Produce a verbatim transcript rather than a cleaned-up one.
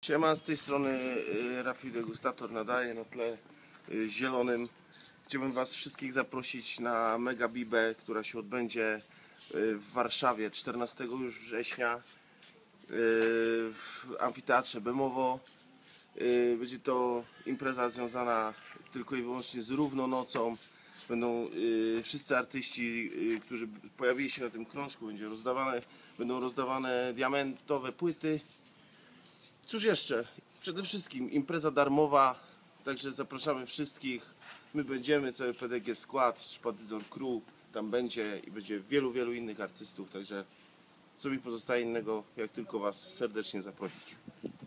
Siema, z tej strony y, Rafi Degustator nadaje na tle y, zielonym. Chciałbym Was wszystkich zaprosić na Mega Bibę, która się odbędzie y, w Warszawie czternastego już września y, w amfiteatrze Bemowo. Y, będzie to impreza związana tylko i wyłącznie z równonocą. Będą y, wszyscy artyści, y, którzy pojawili się na tym krążku, będzie rozdawane, będą rozdawane diamentowe płyty. Cóż jeszcze? Przede wszystkim impreza darmowa, także zapraszamy wszystkich. My będziemy, cały P D G skład, Szpadyzor Crew tam będzie i będzie wielu, wielu innych artystów, także co mi pozostaje innego, jak tylko Was serdecznie zaprosić.